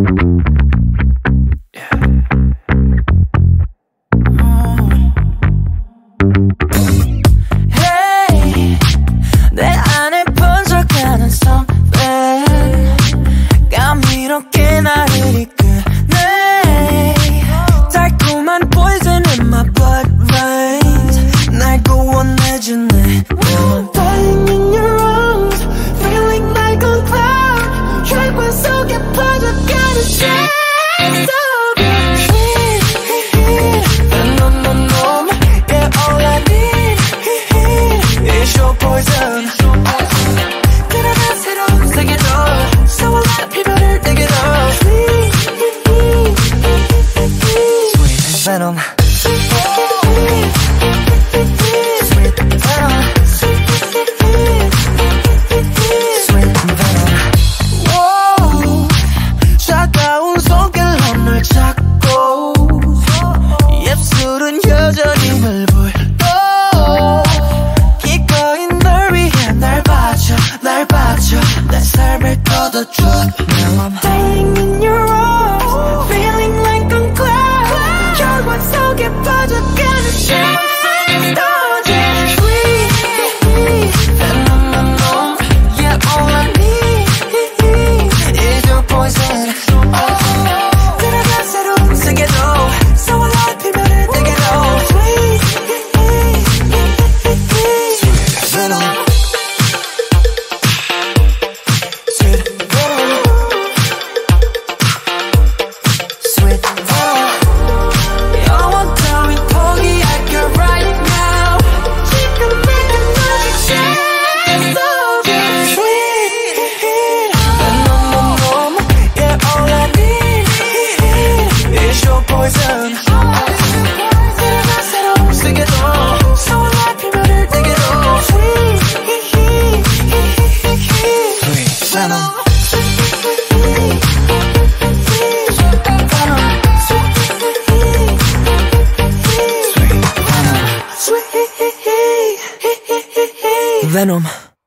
내 안에 번져가는 something 감미롭게 나를 이끄네 달콤한 poison in my blood veins 날 구원해주네 Dying in your arms Feeling like a cloud 혈관 속에 퍼져가는 shades of you Sweet VENOM Yeah all I need is your poison 그러다 새로운 세계로 소원한 피부를 내게로 Sweet Venom 차가운 손길로 널 잡고 입술은 여전히 널 불고 기꺼이 널 위해 날 봐줘 내 삶을 걷어줘 Now I'm dying in your arms Feeling like a cloud 혈관 속에 퍼져가는 shades Sweet VENOM Yeah all I need is your poison 들어가 새로운 세계로 소원한 피부를 내게로 Sweet Venom Sweet Venom Sweet Venom 영원 따윈 포기할게 right now 지금 내가 너의 shades of you Sweet VENOM Yeah all I need is your poison 들어가 새로운 세계로 소원한 피부를 내게로 Sweet Venom Venom